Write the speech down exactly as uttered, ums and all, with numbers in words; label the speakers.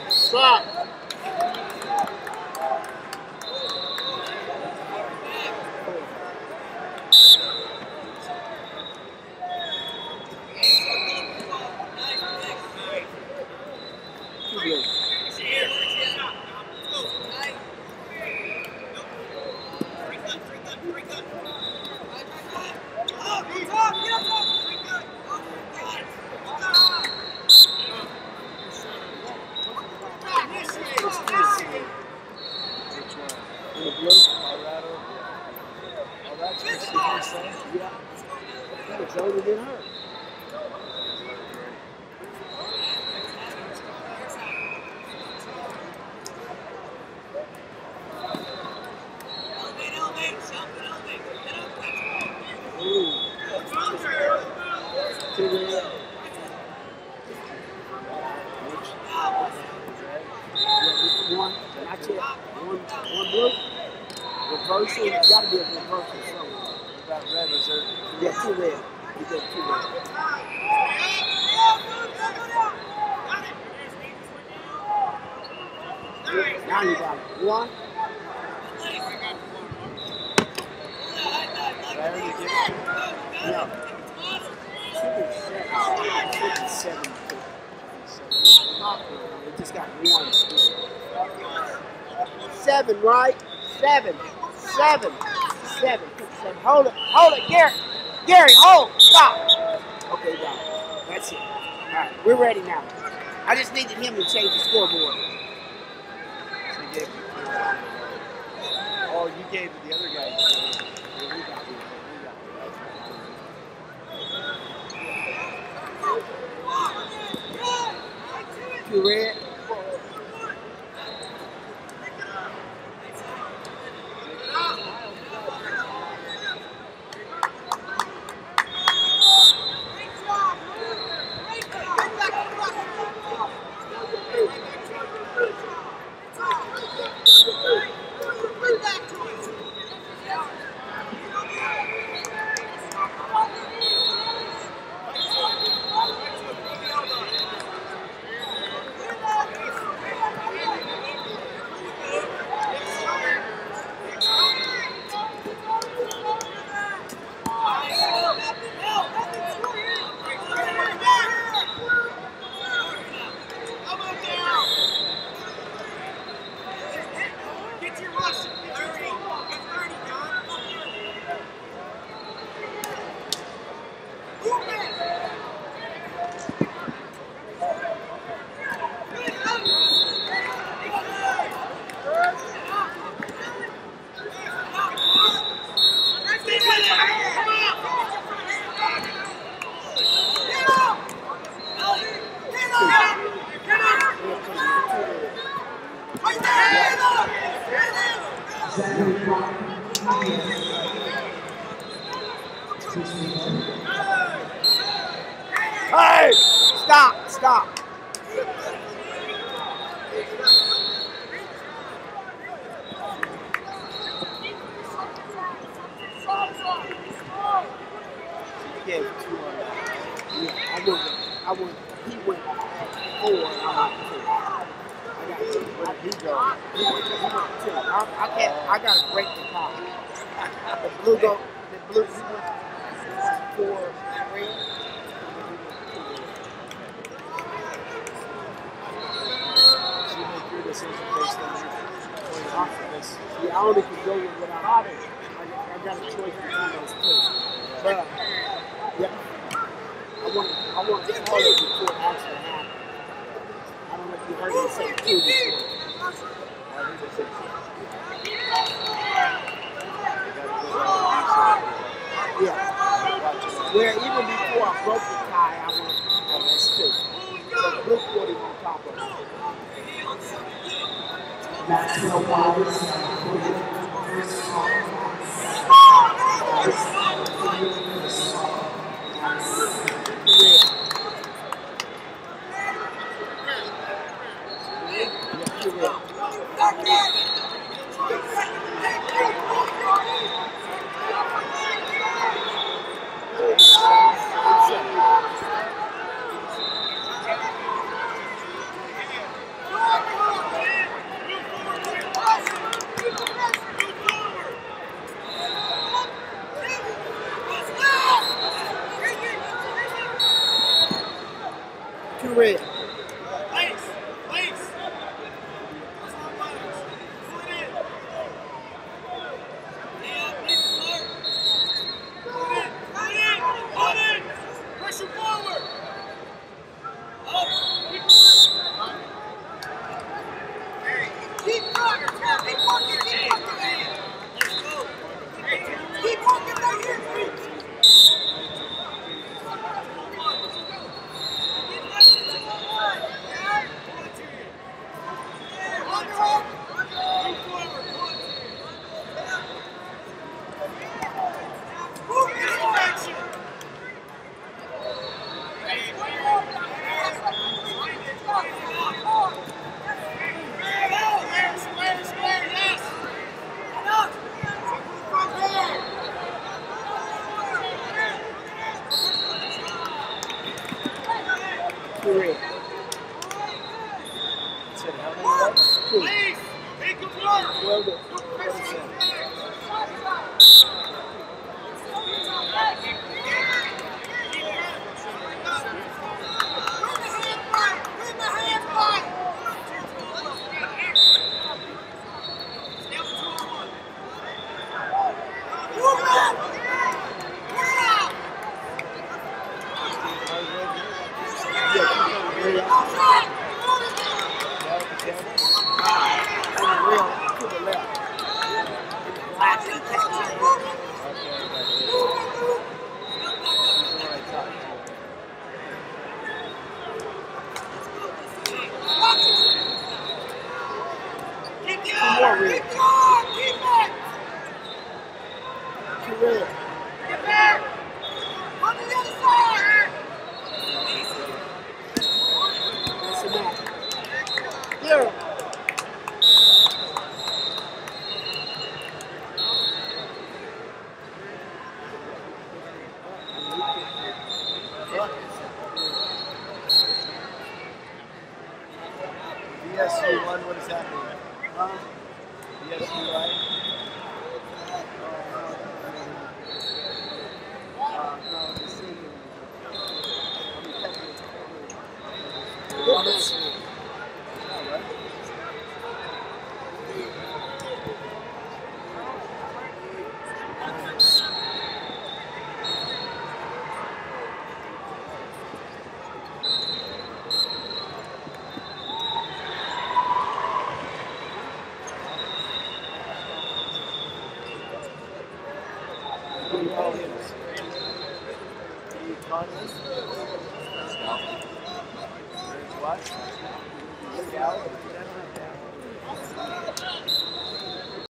Speaker 1: Stop. Reversal, you gotta be a reversal somewhere. You got red reserve. Yeah, two red. You get two red. Now you got it. One. No. fifty-seven. We just got one straight. Seven, right? Seven. Seven. Seven. Seven. Hold it. Hold it, Gary. Gary, hold. Stop. Okay, got it. That's it. All right, we're ready now. I just needed him to change the scoreboard.
Speaker 2: So you gave it to oh, you gave it the other guy.
Speaker 1: Two red. Hey! Stop! Stop!
Speaker 2: You gave two on that.
Speaker 1: Yeah, I went. I went. He went four, and I went two. I got two.
Speaker 2: Where did he go?
Speaker 1: He went two. He went two. I, I can't. I gotta break the tie. The blue go. The blue. He went four, three.
Speaker 2: So you make your decision based on your point of this.
Speaker 1: Yeah, I only can go with what I have. I, I got a choice between those two. But yeah, I want. I want to call it before it actually happened. I don't know if you heard me say two before. Yeah. Where even before I broke the tie, I went, oh, that's two. So blue forty on top of it.
Speaker 3: Maxwell Wallace for the first call.
Speaker 2: said, how many reps?
Speaker 1: Two.
Speaker 4: Please, take your work.
Speaker 1: Well done.
Speaker 2: What is that? B S U one, what is happening?
Speaker 1: Uh,
Speaker 2: B S U right?
Speaker 1: uh, no, the senior. Good match.
Speaker 2: What? Scout?